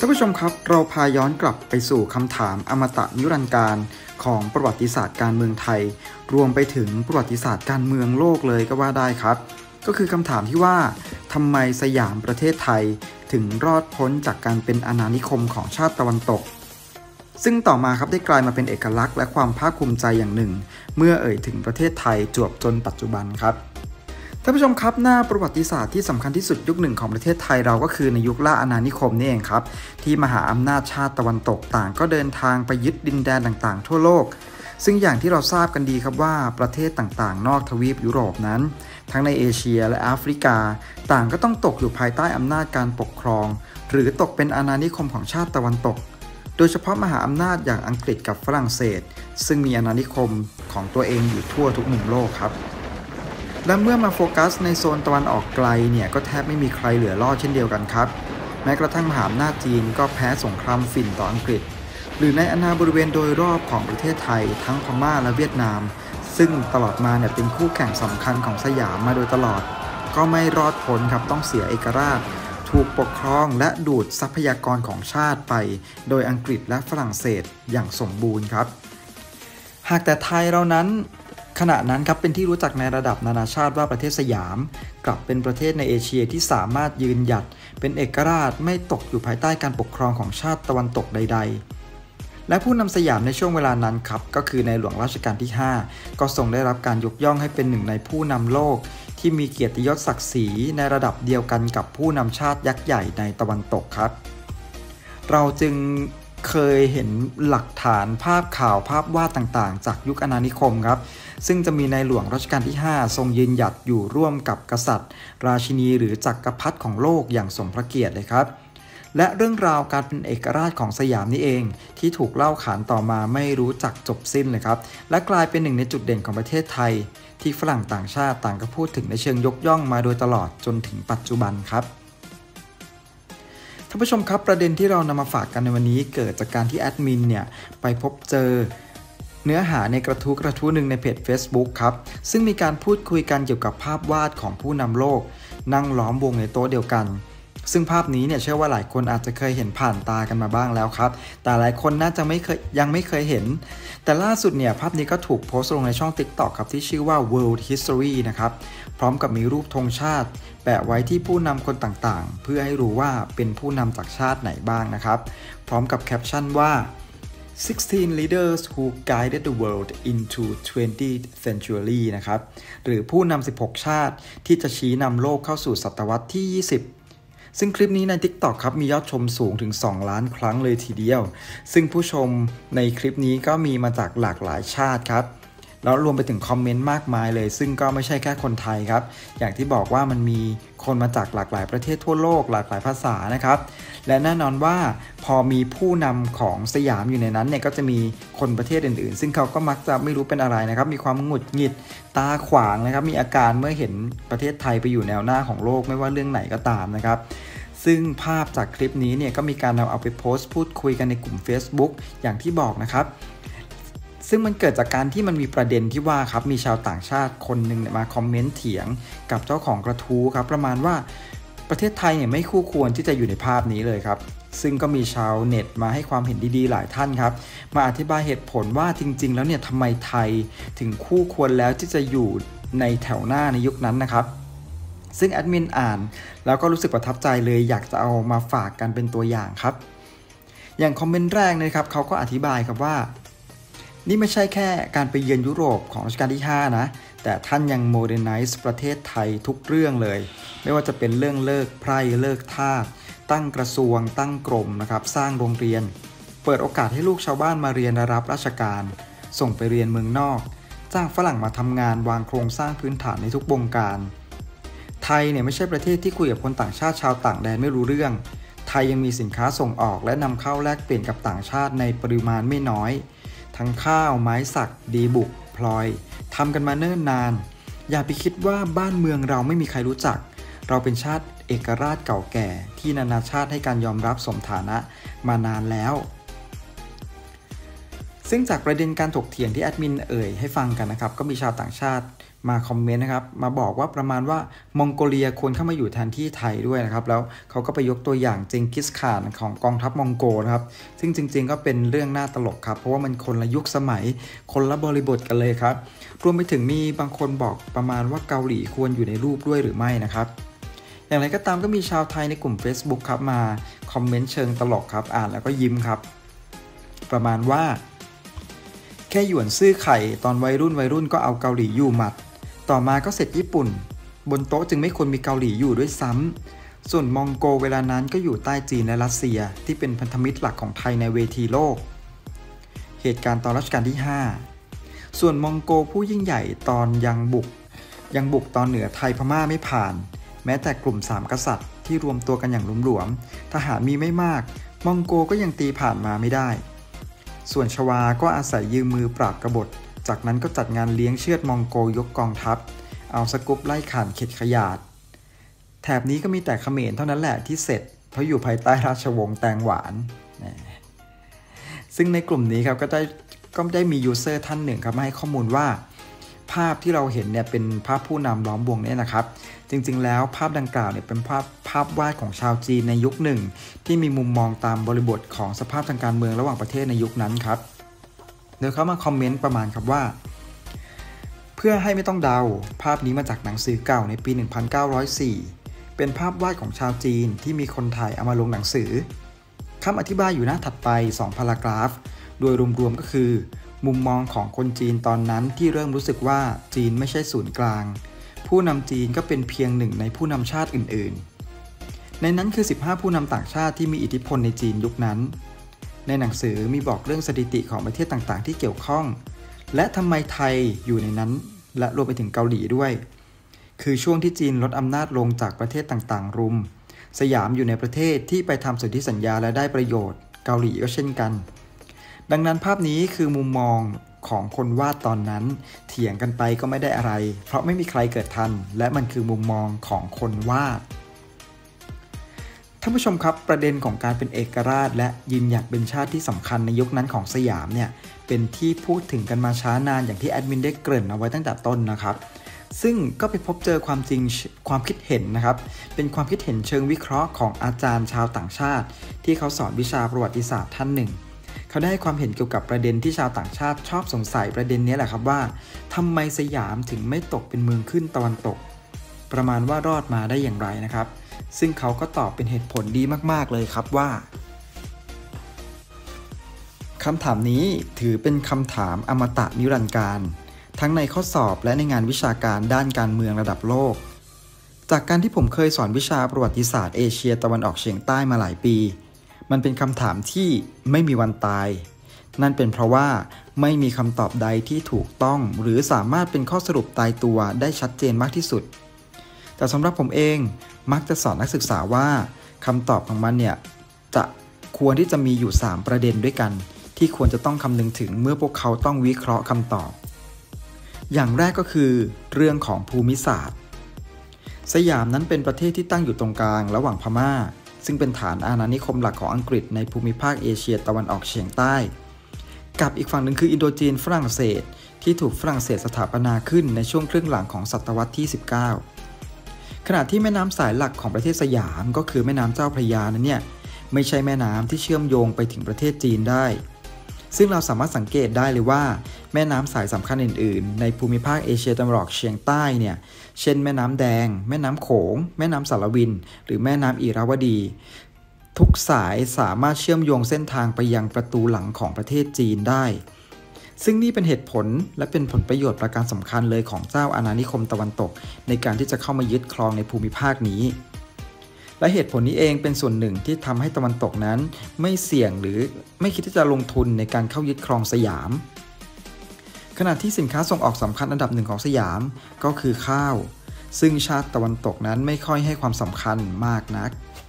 ท่านผู้ชมครับเราพาย้อนกลับไปสู่คำถามอมตะนิรันดร์การของประวัติศาสตร์การเมืองไทยรวมไปถึงประวัติศาสตร์การเมืองโลกเลยก็ว่าได้ครับก็คือคำถามที่ว่าทำไมสยามประเทศไทยถึงรอดพ้นจากการเป็นอาณานิคมของชาติตะวันตกซึ่งต่อมาครับได้กลายมาเป็นเอกลักษณ์และความภาคภูมิใจอย่างหนึ่งเมื่อเอ่ยถึงประเทศไทยจวบจนปัจจุบันครับท่านผู้ชมครับหน้าประวัติศาสตร์ที่สำคัญที่สุดยุคหนึ่งของประเทศไทยเราก็คือในยุคล่าอาณานิคมนี่เองครับที่มหาอำนาจชาติตะวันตกต่างก็เดินทางไปยึดดินแดนต่างๆทั่วโลกซึ่งอย่างที่เราทราบกันดีครับว่าประเทศต่างๆนอกทวีปยุโรปนั้นทั้งในเอเชียและแอฟริกาต่างก็ต้องตกอยู่ภายใต้อำนาจการปกครองหรือตกเป็นอาณานิคมของชาติตะวันตกโดยเฉพาะมหาอำนาจอย่างอังกฤษกับฝรั่งเศสซึ่งมีอาณานิคมของตัวเองอยู่ทั่วทุกมุมโลกครับและเมื่อมาโฟกัสในโซนตะวันออกไกลเนี่ยก็แทบไม่มีใครเหลือรอดเช่นเดียวกันครับแม้กระทั่งมหาอำนาจจีนก็แพ้สงครามฝิ่นต่ออังกฤษหรือในอาณาบริเวณโดยรอบของประเทศไทยทั้งพม่าและเวียดนามซึ่งตลอดมาเนี่ยเป็นคู่แข่งสำคัญของสยามมาโดยตลอดก็ไม่รอดพ้นครับต้องเสียเอกราชถูกปกครองและดูดทรัพยากรของชาติไปโดยอังกฤษและฝรั่งเศสอย่างสมบูรณ์ครับหากแต่ไทยเรานั้นขณะนั้นครับเป็นที่รู้จักในระดับนานาชาติว่าประเทศสยามกลับเป็นประเทศในเอเชียที่สามารถยืนหยัดเป็นเอกราชไม่ตกอยู่ภายใต้การปกครองของชาติตะวันตกใดๆและผู้นำสยามในช่วงเวลานั้นครับก็คือในหลวงรัชกาลที่5ก็ทรงได้รับการยกย่องให้เป็นหนึ่งในผู้นำโลกที่มีเกียรติยศศักดิ์ศรีในระดับเดียวกันกับผู้นำชาติยักษ์ใหญ่ในตะวันตกครับเราจึงเคยเห็นหลักฐานภาพข่าวภาพวาดต่างๆจากยุคอาณานิคมครับซึ่งจะมีในหลวงรัชกาลที่5ทรงยืนหยัดอยู่ร่วมกับกษัตริย์ราชินีหรือจักรพรรดิของโลกอย่างสมพระเกียรติเลยครับและเรื่องราวการเป็นเอกราชของสยามนี่เองที่ถูกเล่าขานต่อมาไม่รู้จักจบสิ้นเลยครับและกลายเป็นหนึ่งในจุดเด่นของประเทศไทยที่ฝรั่งต่างชาติต่างก็พูดถึงในเชิงยกย่องมาโดยตลอดจนถึงปัจจุบันครับท่านผู้ชมครับประเด็นที่เรานำมาฝากกันในวันนี้เกิดจากการที่แอดมินเนี่ยไปพบเจอเนื้อหาในกระทู้หนึ่งในเพจ Facebook ครับซึ่งมีการพูดคุยกันเกี่ยวกับภาพวาดของผู้นำโลกนั่งล้อมวงในโต๊ะเดียวกันซึ่งภาพนี้เนี่ยเชื่อว่าหลายคนอาจจะเคยเห็นผ่านตากันมาบ้างแล้วครับแต่หลายคนน่าจะยังไม่เคยเห็นแต่ล่าสุดเนี่ยภาพนี้ก็ถูกโพสต์ลงในช่อง TikTok ครับที่ชื่อว่า World History นะครับพร้อมกับมีรูปธงชาติแปะไว้ที่ผู้นำคนต่างๆเพื่อให้รู้ว่าเป็นผู้นำจากชาติไหนบ้างนะครับพร้อมกับแคปชั่นว่า16 leaders who guided the world into 20th century นะครับหรือผู้นำ16 ชาติที่จะชี้นำโลกเข้าสู่ศตวรรษที่ 20ซึ่งคลิปนี้ใน TikTok ครับมียอดชมสูงถึง2 ล้านครั้งเลยทีเดียวซึ่งผู้ชมในคลิปนี้ก็มีมาจากหลากหลายชาติครับแล้วรวมไปถึงคอมเมนต์มากมายเลยซึ่งก็ไม่ใช่แค่คนไทยครับอย่างที่บอกว่ามันมีคนมาจากหลากหลายประเทศทั่วโลกหลากหลายภาษานะครับและแน่นอนว่าพอมีผู้นำของสยามอยู่ในนั้นเนี่ยก็จะมีคนประเทศอื่นๆซึ่งเขาก็มักจะไม่รู้เป็นอะไรนะครับมีความหงุดหงิดตาขวางนะครับมีอาการเมื่อเห็นประเทศไทยไปอยู่แนวหน้าของโลกไม่ว่าเรื่องไหนก็ตามนะครับซึ่งภาพจากคลิปนี้เนี่ยก็มีการนำเอาไปโพสต์พูดคุยกันในกลุ่ม Facebook อย่างที่บอกนะครับซึ่งมันเกิดจากการที่มันมีประเด็นที่ว่าครับมีชาวต่างชาติคนหนึ่งมาคอมเมนต์เถียงกับเจ้าของกระทู้ครับประมาณว่าประเทศไทยเนี่ยไม่คู่ควรที่จะอยู่ในภาพนี้เลยครับซึ่งก็มีชาวเน็ตมาให้ความเห็นดีๆหลายท่านครับมาอธิบายเหตุผลว่าจริงๆแล้วเนี่ยทำไมไทยถึงคู่ควรแล้วที่จะอยู่ในแถวหน้าในยุคนั้นนะครับซึ่งแอดมินอ่านแล้วก็รู้สึกประทับใจเลยอยากจะเอามาฝากกันเป็นตัวอย่างครับอย่างคอมเมนต์แรกนะครับเขาก็อธิบายครับว่านี่ไม่ใช่แค่การไปเยือนยุโรปของรัชกาลที่5นะแต่ท่านยังโมเดิร์นไนซ์ประเทศไทยทุกเรื่องเลยไม่ว่าจะเป็นเรื่องเลิกไพร่เลิกทาสตั้งกระทรวงตั้งกรมนะครับสร้างโรงเรียนเปิดโอกาสให้ลูกชาวบ้านมาเรียนรับราชการส่งไปเรียนเมืองนอกจ้างฝรั่งมาทำงานวางโครงสร้างพื้นฐานในทุกวงการไทยเนี่ยไม่ใช่ประเทศที่คุยกับคนต่างชาติชาวต่างแดนไม่รู้เรื่องไทยยังมีสินค้าส่งออกและนำเข้าแลกเปลี่ยนกับต่างชาติในปริมาณไม่น้อยทั้งข้าวไม้สักดีบุกพลอยทำกันมาเนิ่นนานอย่าไปคิดว่าบ้านเมืองเราไม่มีใครรู้จักเราเป็นชาติเอกราชเก่าแก่ที่นานาชาติให้การยอมรับสมฐานะมานานแล้วซึ่งจากประเด็นการถกเถียงที่แอดมินเอ่ยให้ฟังกันนะครับก็มีชาวต่างชาติมาคอมเมนต์นะครับมาบอกว่าประมาณว่ามองโกเลียควรเข้ามาอยู่แทนที่ไทยด้วยนะครับแล้วเขาก็ไปยกตัวอย่างเจงกิสข่านของกองทัพมองโกนะครับซึ่งจริงๆก็เป็นเรื่องน่าตลกครับเพราะว่ามันคนละยุคสมัยคนละบริบทกันเลยครับรวมไปถึงมีบางคนบอกประมาณว่าเกาหลีควรอยู่ในรูปด้วยหรือไม่นะครับอย่างไรก็ตามก็มีชาวไทยในกลุ่ม Facebook ครับมาคอมเมนต์เชิงตลกครับอ่านแล้วก็ยิ้มครับประมาณว่าแค่หยวนซื่อไข่ตอนวัยรุ่นก็เอาเกาหลีอยู่หมัดต่อมาก็เสร็จญี่ปุ่นบนโต๊ะจึงไม่ควรมีเกาหลีอยู่ด้วยซ้ำส่วนมองโกเวลานั้นก็อยู่ใต้จีนและรัสเซียที่เป็นพันธมิตรหลักของไทยในเวทีโลกเหตุการณ์ตอนรัชกาลที่5ส่วนมองโกผู้ยิ่งใหญ่ตอนยังบุกตอนเหนือไทยพม่าไม่ผ่านแม้แต่กลุ่ม3กษัตริย์ที่รวมตัวกันอย่างหลวมๆทหารมีไม่มากมองโกก็ยังตีผ่านมาไม่ได้ส่วนชวาก็อาศัยยืมมือปราบกบฏจากนั้นก็จัดงานเลี้ยงเชือดมองโกยกกองทัพเอาสกุปไล่ข่านเข็ดขยาดแถบนี้ก็มีแต่เขมรเท่านั้นแหละที่เสร็จเพราะอยู่ภายใต้ราชวงศ์แตงหวานซึ่งในกลุ่มนี้ครับก็ได้มียูเซอร์ท่านหนึ่งครับมาให้ข้อมูลว่าภาพที่เราเห็นเนี่ยเป็นภาพผู้นำล้อมวงเนี่ยนะครับจริงๆแล้วภาพดังกล่าวเนี่ยเป็นภาพวาดของชาวจีนในยุคหนึ่งที่มีมุมมองตามบริบทของสภาพทางการเมืองระหว่างประเทศในยุคนั้นครับโดยเขามาคอมเมนต์ประมาณครับว่าเพื่อให้ไม่ต้องเดาภาพนี้มาจากหนังสือเก่าในปี 1904 เป็นภาพวาดของชาวจีนที่มีคนถ่ายเอามาลงหนังสือคำอธิบายอยู่หน้าถัดไป2พารากราฟโดยรวมๆก็คือมุมมองของคนจีนตอนนั้นที่เริ่มรู้สึกว่าจีนไม่ใช่ศูนย์กลางผู้นำจีนก็เป็นเพียงหนึ่งในผู้นำชาติอื่นๆในนั้นคือ15ผู้นำต่างชาติที่มีอิทธิพลในจีนยุคนั้นในหนังสือมีบอกเรื่องสถิติของประเทศต่างๆที่เกี่ยวข้องและทำไมไทยอยู่ในนั้นและรวมไปถึงเกาหลีด้วยคือช่วงที่จีนลดอำนาจลงจากประเทศต่างๆรุมสยามอยู่ในประเทศที่ไปทำสนธิสัญญาและได้ประโยชน์เกาหลีก็เช่นกันดังนั้นภาพนี้คือมุมมองของคนวาดตอนนั้นเถียงกันไปก็ไม่ได้อะไรเพราะไม่มีใครเกิดทันและมันคือมุมมองของคนวาดท่านผู้ชมครับประเด็นของการเป็นเอกราชและยืนหยัดเป็นชาติที่สำคัญในยุคนั้นของสยามเนี่ยเป็นที่พูดถึงกันมาช้านานอย่างที่แอดมินได้เกริ่นเอาไว้ตั้งแต่ต้นนะครับซึ่งก็ไปพบเจอความจริงความคิดเห็นนะครับเป็นความคิดเห็นเชิงวิเคราะห์ของอาจารย์ชาวต่างชาติที่เขาสอนวิชาประวัติศาสตร์ท่านหนึ่งเขาได้ความเห็นเกี่ยวกับประเด็นที่ชาวต่างชาติชอบสงสัยประเด็นนี้แหละครับว่าทำไมสยามถึงไม่ตกเป็นเมืองขึ้นตะวันตกประมาณว่ารอดมาได้อย่างไรนะครับซึ่งเขาก็ตอบเป็นเหตุผลดีมากๆเลยครับว่าคำถามนี้ถือเป็นคำถามอมตะนิรันดร์การทั้งในข้อสอบและในงานวิชาการด้านการเมืองระดับโลกจากการที่ผมเคยสอนวิชาประวัติศาสตร์เอเชียตะวันออกเฉียงใต้มาหลายปีมันเป็นคำถามที่ไม่มีวันตายนั่นเป็นเพราะว่าไม่มีคำตอบใดที่ถูกต้องหรือสามารถเป็นข้อสรุปตายตัวได้ชัดเจนมากที่สุดแต่สำหรับผมเองมักจะสอนนักศึกษาว่าคำตอบของมันเนี่ยจะควรที่จะมีอยู่3ประเด็นด้วยกันที่ควรจะต้องคำนึงถึงเมื่อพวกเขาต้องวิเคราะห์คำตอบอย่างแรกก็คือเรื่องของภูมิศาสตร์สยามนั้นเป็นประเทศที่ตั้งอยู่ตรงกลางระหว่างพม่าซึ่งเป็นฐานอาณานิคมหลักของอังกฤษในภูมิภาคเอเชียตะวันออกเฉียงใต้กับอีกฝั่งหนึ่งคืออินโดจีนฝรั่งเศสที่ถูกฝรั่งเศสสถาปนาขึ้นในช่วงครึ่งหลังของศตวรรษที่19ขณะที่แม่น้ำสายหลักของประเทศสยามก็คือแม่น้ำเจ้าพระยานั้นเนี่ยไม่ใช่แม่น้ำที่เชื่อมโยงไปถึงประเทศจีนได้ซึ่งเราสามารถสังเกตได้เลยว่าแม่น้ำสายสำคัญอื่นๆในภูมิภาคเอเชียตะวันออกเฉียงใต้เนี่ยเช่นแม่น้ำแดงแม่น้ำโขงแม่น้ำสารวินหรือแม่น้ำอิราวดีทุกสายสามารถเชื่อมโยงเส้นทางไปยังประตูหลังของประเทศจีนได้ซึ่งนี่เป็นเหตุผลและเป็นผลประโยชน์ประการสำคัญเลยของเจ้าอาณานิคมตะวันตกในการที่จะเข้ามายึดครองในภูมิภาคนี้และเหตุผลนี้เองเป็นส่วนหนึ่งที่ทำให้ตะวันตกนั้นไม่เสี่ยงหรือไม่คิดที่จะลงทุนในการเข้ายึดครองสยามขณะที่สินค้าส่งออกสำคัญอันดับหนึ่งของสยามก็คือข้าวซึ่งชาติตะวันตกนั้นไม่ค่อยให้ความสำคัญมากนัก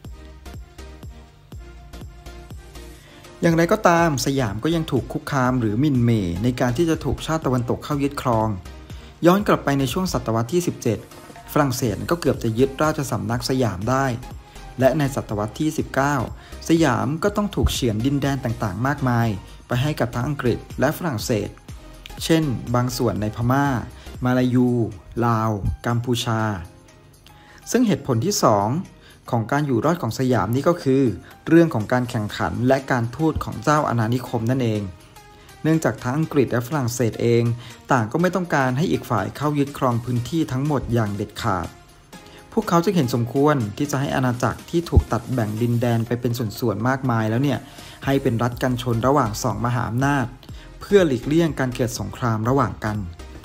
อย่างไรก็ตามสยามก็ยังถูกคุกคามหรือหมิ่นเหม่ในการที่จะถูกชาติตะวันตกเข้ายึดครองย้อนกลับไปในช่วงศตวรรษที่17ฝรั่งเศสก็เกือบจะยึดราชสำนักสยามได้และในศตวรรษที่19สยามก็ต้องถูกเฉือนดินแดนต่างๆมากมายไปให้กับทั้งอังกฤษและฝรั่งเศสเช่นบางส่วนในพม่ามาลายูลาวกัมพูชาซึ่งเหตุผลที่2ของการอยู่รอดของสยามนี้ก็คือเรื่องของการแข่งขันและการทูตของเจ้าอาณานิคมนั่นเองเนื่องจากทั้งอังกฤษและฝรั่งเศสเองต่างก็ไม่ต้องการให้อีกฝ่ายเข้ายึดครองพื้นที่ทั้งหมดอย่างเด็ดขาดพวกเขาจึงเห็นสมควรที่จะให้อาณาจักรที่ถูกตัดแบ่งดินแดนไปเป็นส่วนๆมากมายแล้วเนี่ยให้เป็นรัฐกันชนระหว่าง2มหาอำนาจเพื่อหลีกเลี่ยงการเกิดสงครามระหว่างกัน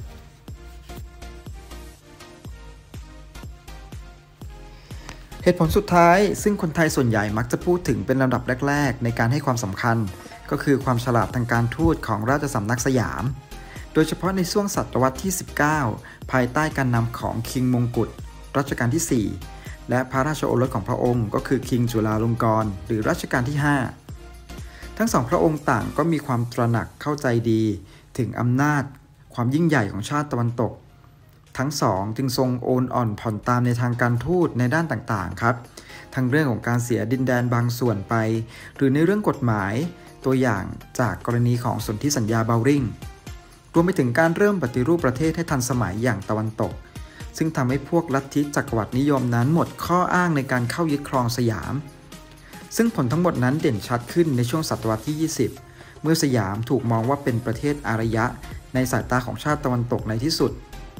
เหตุผลสุดท้ายซึ่งคนไทยส่วนใหญ่มักจะพูดถึงเป็นลำดับแรกๆในการให้ความสำคัญก็คือความฉลาดทางการทูตของราชสำนักสยามโดยเฉพาะในช่วงศตวรรษที่19ภายใต้การนำของคิงมงกุฎรัชกาลที่4และพระราชโอรสของพระองค์ก็คือคิงจุฬาลงกรณ์หรือรัชกาลที่5ทั้งสองพระองค์ต่างก็มีความตระหนักเข้าใจดีถึงอำนาจความยิ่งใหญ่ของชาติตะวันตกทั้งสองจึงทรงโอนอ่อนผ่อนตามในทางการทูตในด้านต่างๆครับทั้งเรื่องของการเสียดินแดนบางส่วนไปหรือในเรื่องกฎหมายตัวอย่างจากกรณีของสนธิสัญญาเบลริงรวมไปถึงการเริ่มปฏิรูปประเทศให้ทันสมัยอย่างตะวันตกซึ่งทำให้พวกลัทธิจักรวรรดินิยมนั้นหมดข้ออ้างในการเข้ายึดครองสยามซึ่งผลทั้งหมดนั้นเด่นชัดขึ้นในช่วงศตวรรษที่20เมื่อสยามถูกมองว่าเป็นประเทศอารยะในสายตาของชาติตะวันตกในที่สุด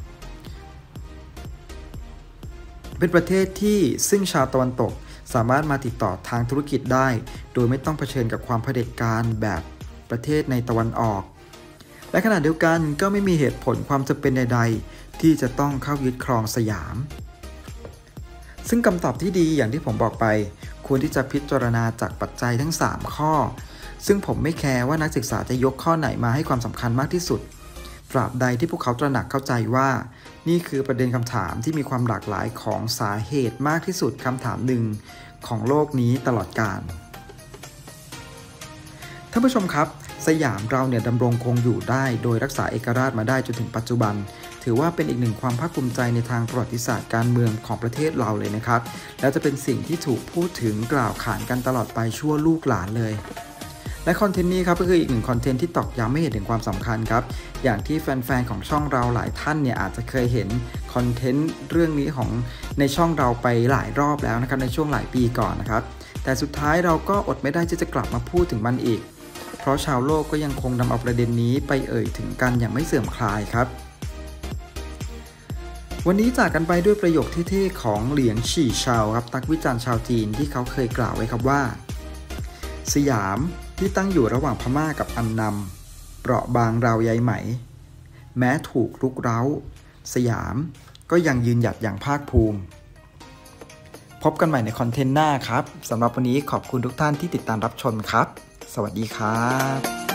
เป็นประเทศที่ซึ่งชาวตะวันตกสามารถมาติดต่อทางธุรกิจได้โดยไม่ต้องเผชิญกับความเผด็จการแบบประเทศในตะวันออกและขณะเดียวกันก็ไม่มีเหตุผลความจำเป็นใดๆที่จะต้องเข้ายึดครองสยามซึ่งคำตอบที่ดีอย่างที่ผมบอกไปควรที่จะพิจารณาจากปัจจัยทั้ง3ข้อซึ่งผมไม่แคร์ว่านักศึกษาจะยกข้อไหนมาให้ความสำคัญมากที่สุดตราบใดที่พวกเขาตระหนักเข้าใจว่านี่คือประเด็นคำถามที่มีความหลากหลายของสาเหตุมากที่สุดคำถามหนึ่งของโลกนี้ตลอดกาลท่านผู้ชมครับสยามเราเนี่ยดำรงคงอยู่ได้โดยรักษาเอกราชมาได้จนถึงปัจจุบันถือว่าเป็นอีกหนึ่งความภาคภูมิใจในทางประวัติศาสตร์การเมืองของประเทศเราเลยนะครับและจะเป็นสิ่งที่ถูกพูดถึงกล่าวขานกันตลอดไปชั่วลูกหลานเลยและคอนเทนต์นี้ครับก็คืออีกหนึ่งคอนเทนต์ที่ตอกย้ำให้เห็นถึงความสำคัญครับอย่างที่แฟนๆของช่องเราหลายท่านเนี่ยอาจจะเคยเห็นคอนเทนต์เรื่องนี้ของในช่องเราไปหลายรอบแล้วนะครับในช่วงหลายปีก่อนนะครับแต่สุดท้ายเราก็อดไม่ได้ที่จะกลับมาพูดถึงมันอีกเพราะชาวโลกก็ยังคงนำเอาประเด็นนี้ไปเอ่ยถึงกันอย่างไม่เสื่อมคลายครับวันนี้จากกันไปด้วยประโยคเท่ๆของเหลียงฉี่เฉาครับนักวิจารณ์ชาวจีนที่เขาเคยกล่าวไว้ครับว่าสยามที่ตั้งอยู่ระหว่างพม่ากับอันนำเปราะบางราวใยไหมแม้ถูกรุกเร้าสยามก็ยังยืนหยัดอย่างภาคภูมิพบกันใหม่ในคอนเทนต์หน้าครับสำหรับวันนี้ขอบคุณทุกท่านที่ติดตามรับชมครับสวัสดีครับ